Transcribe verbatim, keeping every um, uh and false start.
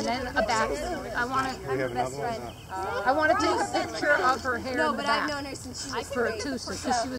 and then a back. I want to. We have another one. I want to take a picture of her hair. No, in the but back I've known her since she was for three. a two, so she was.